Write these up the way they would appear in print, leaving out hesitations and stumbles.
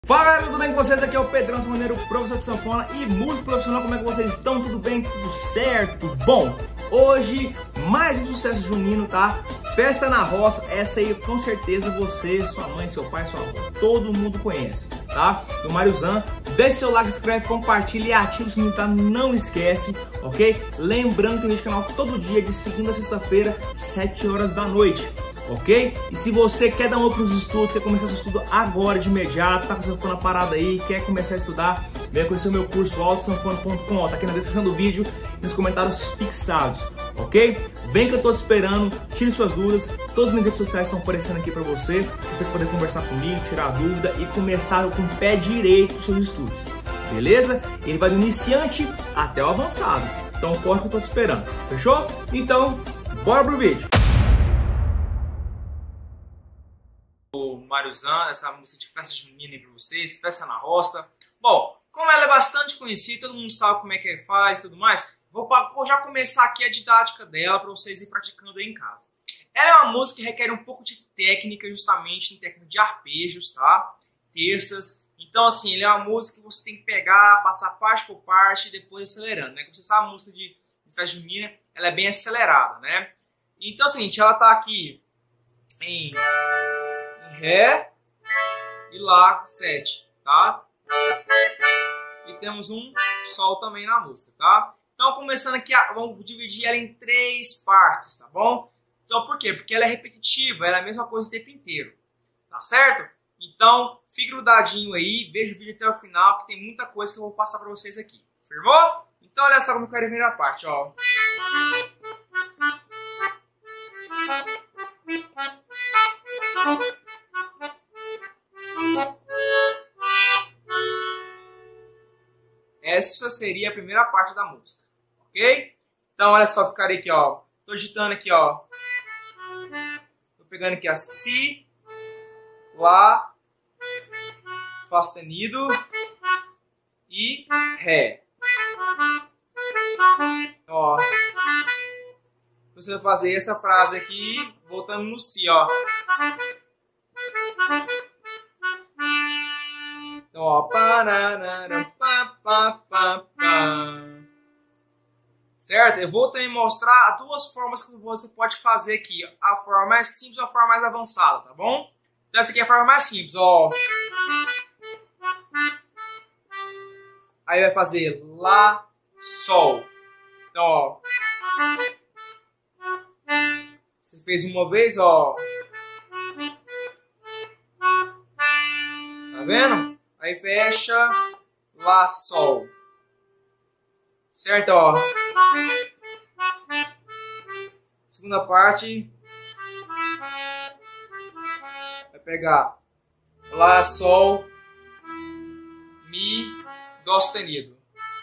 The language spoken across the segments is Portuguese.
Fala galera, tudo bem com vocês? Aqui é o Pedrão Simoneiro, professor de sanfona e músico profissional. Como é que vocês estão? Tudo bem? Tudo certo? Bom, hoje mais um sucesso junino, tá? Festa na Roça, essa aí com certeza você, sua mãe, seu pai, sua avó, todo mundo conhece, tá? Do Mariozan. Deixe seu like, se inscreve, compartilha e ativa o sininho, tá? Não esquece, ok? Lembrando que tem vídeo no canal todo dia, de segunda a sexta-feira, 7 horas da noite. Ok? E se você quer dar um up nos estudos, quer começar seu estudo agora de imediato, tá com a sanfona parada aí, quer começar a estudar, venha conhecer o meu curso autosanfona.com, tá aqui na descrição do vídeo e nos comentários fixados, ok? Vem que eu tô te esperando, tire suas dúvidas, todas as minhas redes sociais estão aparecendo aqui pra você poder conversar comigo, tirar a dúvida e começar com o pé direito os seus estudos, beleza? Ele vai do iniciante até o avançado, então corre que eu tô te esperando, fechou? Então, bora pro vídeo! Mariozan, essa música de festa junina aí pra vocês, festa na roça. Bom, como ela é bastante conhecida, todo mundo sabe como é que faz e tudo mais, vou já começar aqui a didática dela para vocês irem praticando aí em casa. Ela é uma música que requer um pouco de técnica, justamente em técnica de arpejos, tá? Terças. Então, assim, ela é uma música que você tem que pegar, passar parte por parte e depois acelerando, né? Como você sabe, a música de festa junina, ela é bem acelerada, né? Então, é o seguinte, ela tá aqui em Ré e Lá 7, tá? E temos um Sol também na música, tá? Então, começando aqui, vamos dividir ela em 3 partes, tá bom? Então, por quê? Porque ela é repetitiva, ela é a mesma coisa o tempo inteiro, tá certo? Então, fique grudadinho aí, veja o vídeo até o final, que tem muita coisa que eu vou passar pra vocês aqui, firmou? Então, olha só como eu quero a primeira parte, ó. Essa seria a primeira parte da música, ok? Então, olha só, ficarei aqui, ó. Tô agitando aqui, ó. Tô pegando aqui a Si, Lá, Fá sustenido e Ré. Ó. Você vai fazer essa frase aqui, voltando no Si, ó. Então, ó. Certo? Eu vou também mostrar 2 formas que você pode fazer aqui. A forma mais simples e a forma mais avançada, tá bom? Então, essa aqui é a forma mais simples, ó. Aí vai fazer Lá, Sol. Então, ó. Você fez uma vez, ó. Tá vendo? Aí fecha, Lá, Sol. Certo, ó. Segunda parte. Vai pegar Lá, Sol, Mi, Dó sustenido.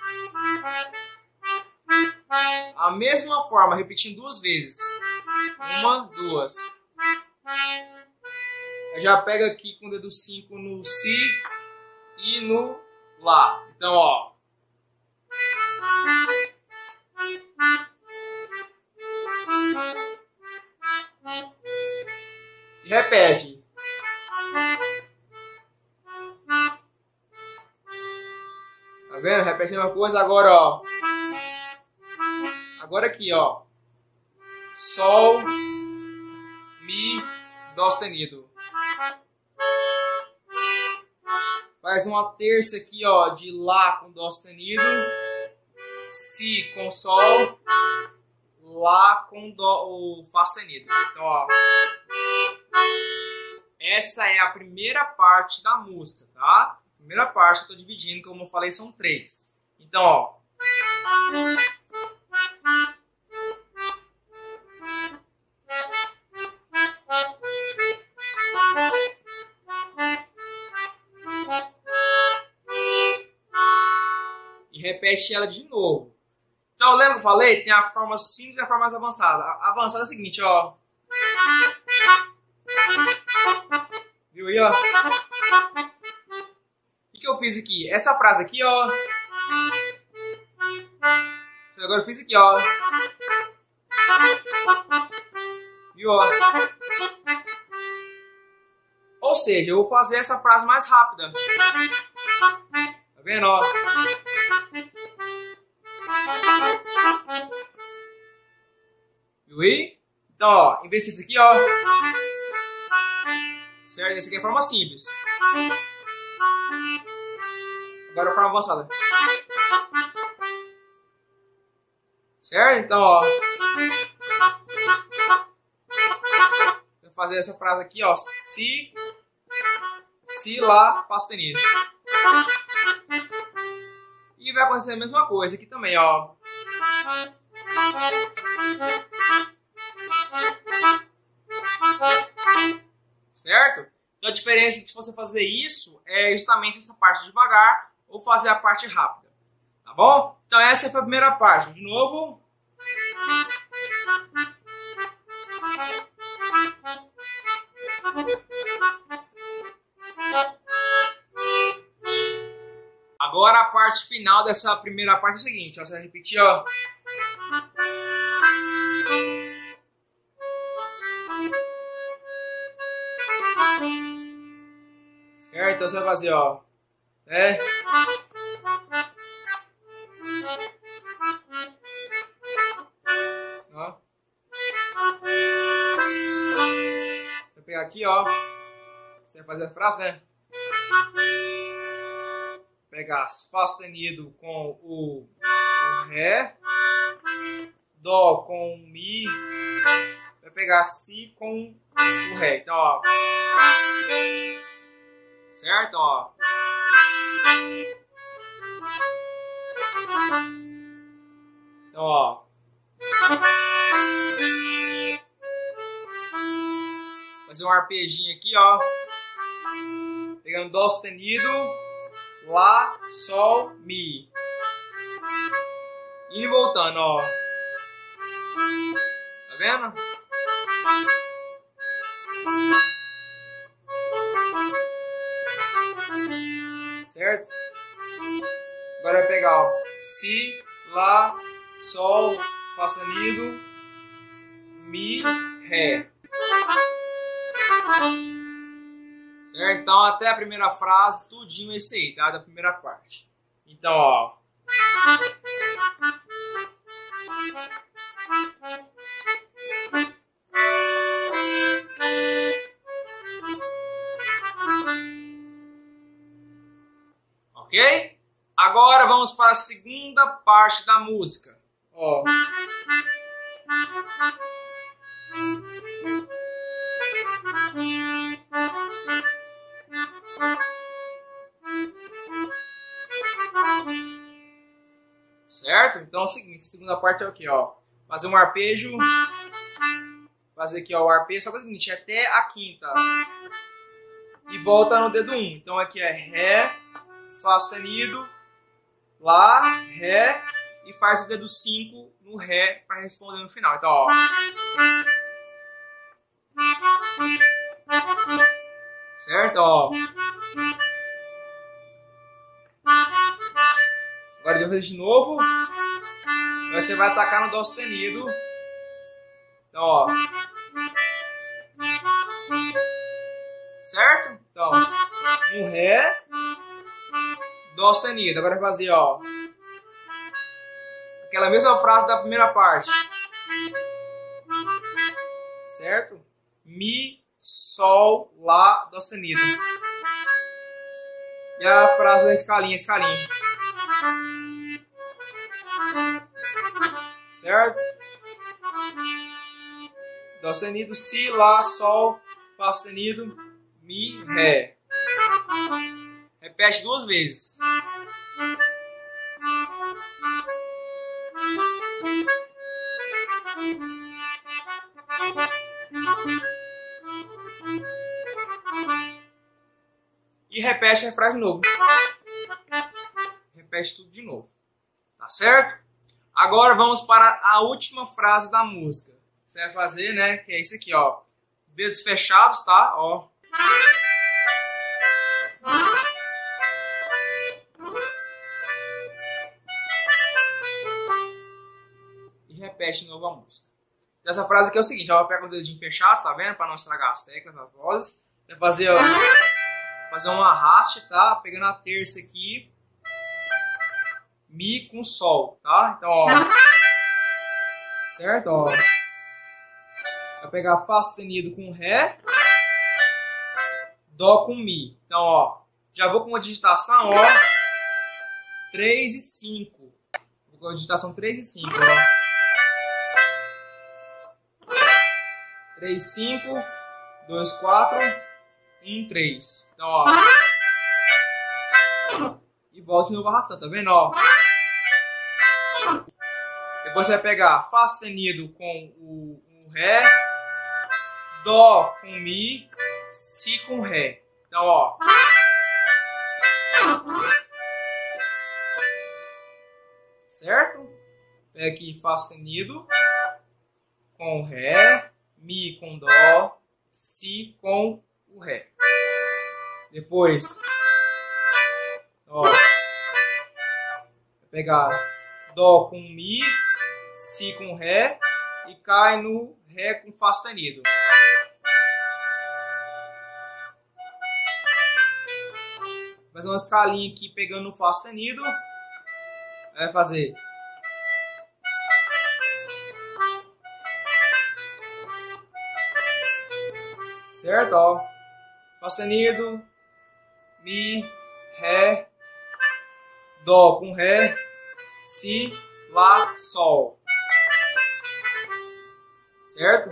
A mesma forma, repetindo 2 vezes. 1, 2. Já pega aqui com o dedo 5 no Si e no Lá. Então, ó. E repete. Tá vendo? Repete a mesma coisa. Agora, ó. Agora aqui, ó. Sol, Mi, Dó sustenido. Faz uma terça aqui, ó, de Lá com Dó sustenido, Si com Sol, Lá com o Fá sustenido. Então, ó. Essa é a primeira parte da música, tá? A primeira parte que eu tô dividindo, como eu falei, são 3. Então, ó. E repete ela de novo. Então, lembra que eu falei? Tem a forma simples e a forma mais avançada. A avançada é o seguinte, ó. Viu aí, ó? O que eu fiz aqui? Essa frase aqui, ó. Agora eu fiz aqui, ó. Viu, ó? seja, eu vou fazer essa frase mais rápida. Tá vendo, ó? Viu aí? Então, ó, em vez disso aqui, ó. Certo? Esse aqui é a forma simples. Agora a forma avançada. Certo? Então, ó. Vou fazer essa frase aqui, ó. Si, lá, Fá sustenido. E vai acontecer a mesma coisa aqui também, ó. Certo? Então a diferença de você fazer isso é justamente essa parte devagar ou fazer a parte rápida. Tá bom? Então essa foi a primeira parte. De novo. Agora a parte final dessa primeira parte é o seguinte, ó, você vai repetir, ó. Certo? Então você vai fazer, ó. Né? Ó. Você vai pegar aqui, ó. Você vai fazer a frase, né? Pegar Fá sustenido com o Ré, Dó com o Mi, vai pegar Si com o Ré. Então, ó. Certo? Ó. Então, ó. Fazer um arpejinho aqui, ó. Pegando Dó sustenido, Lá, Sol, Mi. Indo e voltando, ó. Tá vendo? Certo? Agora vai pegar, ó. Si, Lá, Sol, Fá sustenido, Mi, Ré. Certo? Então, até a primeira frase, tudinho esse aí, tá? Da primeira parte. Então, ó. Ok? Agora vamos para a segunda parte da música. Ó. Certo? Então é o seguinte, a segunda parte é o que, ó? Fazer um arpejo. Fazer aqui, ó, o arpejo, só que é o seguinte, até a quinta. E volta no dedo 1. Então aqui é Ré, Fá sustenido, Lá, Ré, e faz o dedo 5 no Ré para responder no final. Então, ó. Certo? Ó. Agora eu vou fazer de novo. Agora você vai atacar no Dó sustenido. Então, ó. Certo? Então, um Ré, Dó sustenido. Agora vai fazer, ó. Aquela mesma frase da primeira parte. Certo? Mi, Sol, Lá, Dó sustenido. E a frase da escalinha, escalinha. Certo? Dó sustenido, Si, Lá, Sol, Fá sustenido, Mi, Ré. Repete 2 vezes. E repete a frase de novo. Repete tudo de novo. Tá certo? Agora vamos para a última frase da música. Você vai fazer, né? Que é isso aqui, ó. Dedos fechados, tá? Ó. E repete de novo a música. Então, essa frase aqui é o seguinte, ó. Pega o dedinho fechado, tá vendo? Para não estragar as teclas, as vozes. Você vai fazer, ó, fazer um arraste, tá? Pegando a terça aqui, Mi com Sol, tá? Então, ó, certo? Ó, vai pegar Fá sustenido com Ré, Dó com Mi. Então, ó, já vou com uma digitação, ó, 3 e 5. Vou com a digitação 3 e 5, ó. 3, 5, 2, 4, 1, 3. Então, ó. E volta de novo arrastando, tá vendo, ó? Depois você vai pegar Fá sustenido com o Ré, Dó com Mi, Si com Ré. Então, ó. Certo? Pega aqui Fá sustenido com o Ré, Mi com Dó, Si com o Ré. Depois, ó, vai pegar Dó com Mi, Si com Ré e cai no Ré com Fá sustenido. Fazer uma escalinha aqui pegando no Fá sustenido. Aí vai fazer certo, ó. Fá sustenido, Mi, Ré, Dó com Ré, Si, Lá, Sol. Certo?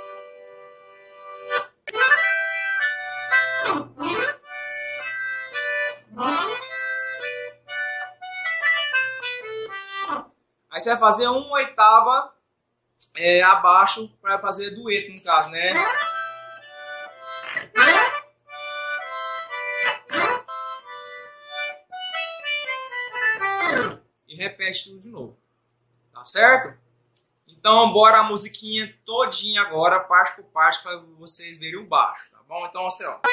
Aí você vai fazer uma oitava abaixo para fazer dueto, no caso, né? E repete tudo de novo. Tá certo? Então, bora a musiquinha todinha agora, parte por parte, para vocês verem o baixo, tá bom? Então, assim, ó.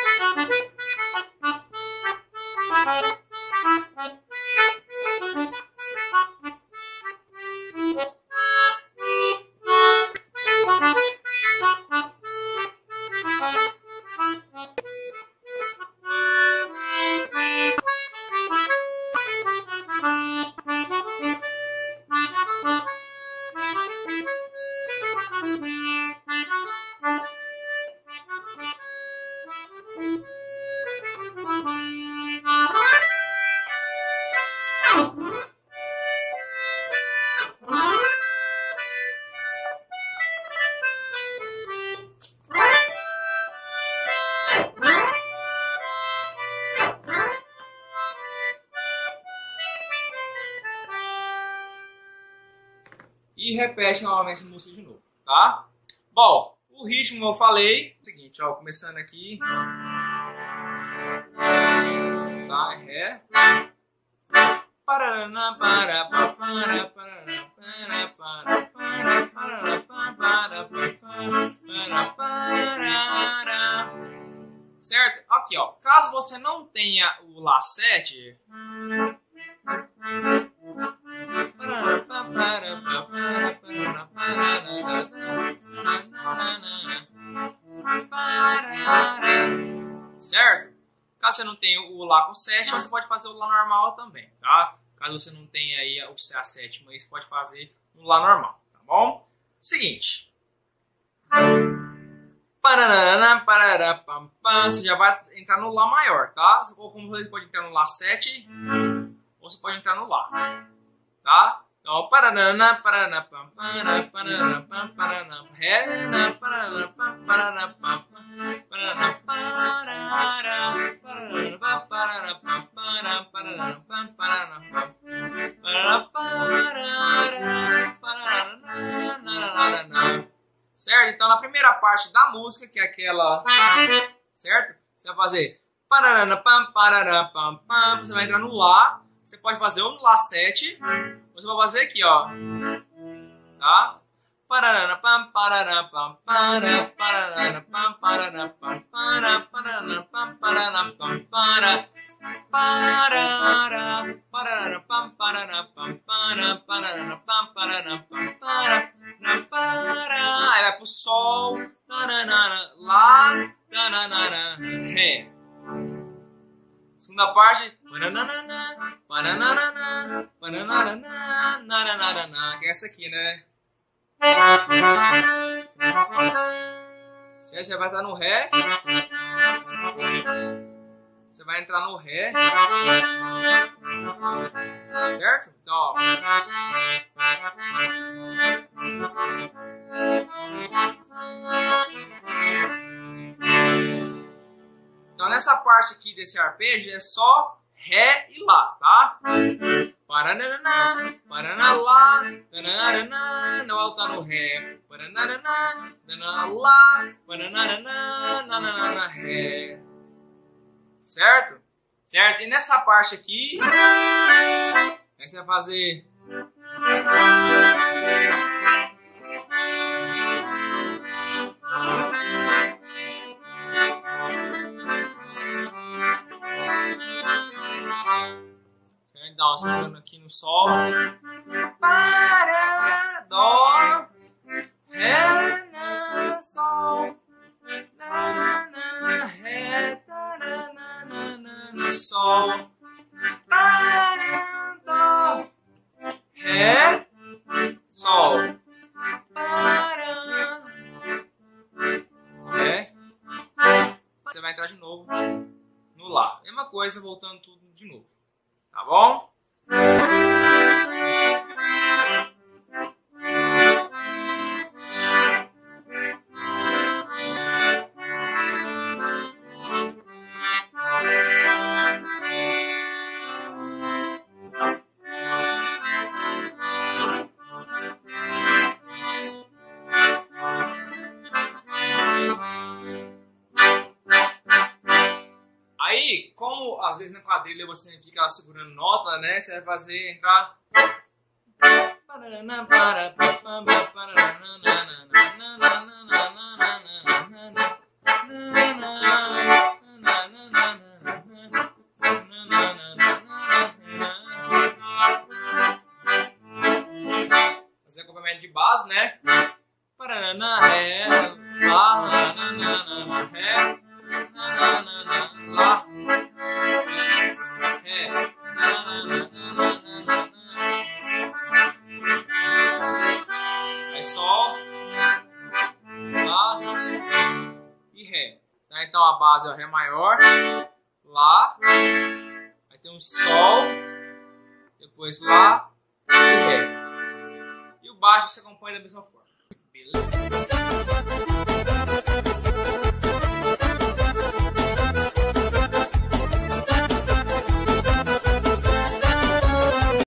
E repete novamente a música de novo, tá? Bom, o ritmo eu falei. É o seguinte, ó, começando aqui. Tá, Ré. Certo? Aqui, ó. Caso você não tenha o Lá 7, certo? Caso você não tenha o Lá com 7, você pode fazer o Lá normal também, tá? Caso você não tenha aí a sétima, você pode fazer um Lá normal, tá bom? Seguinte. Você já vai entrar no Lá maior, tá? Ou como você pode entrar no Lá 7, ou você pode entrar no Lá, tá? Então, Ré, certo? Então, na primeira parte da música, que é aquela, certo? Você vai fazer, você vai entrar no Lá, você pode fazer ou no Lá 7, você vai fazer aqui, ó, tá? Aí vai pro Sol, Lá, Que é essa aqui, né? Você vai estar no Ré. Você vai entrar no Ré. Certo? Então, ó. Então, nessa parte aqui desse arpejo é só Ré e Lá, tá? Paranana, paraná, Lá, tananana, não volta no Ré. Paranana, tanana, Lá, paranana, nanana, Ré. Certo? Certo? E nessa parte aqui, você vai fazer... Dá uma segunda aqui no Sol. Para, Dó, Ré, na, Sol, na, na, Ré, na, na, na, Sol, para, Dó, Ré, Sol, para, Ré. Você vai entrar de novo no Lá. Mesma coisa, voltando tudo de novo. Tá bom? Aí, como às vezes na quadrilha você fica segurando nota, né? Você vai fazer entrar. Fazer acompanhamento de base, né? Ré, Lá, Ré, Lá. Aí Sol, Lá e Ré. Tá? Então a base é o Ré maior, Lá, aí tem um Sol, depois Lá e Ré. E o baixo você acompanha da mesma forma.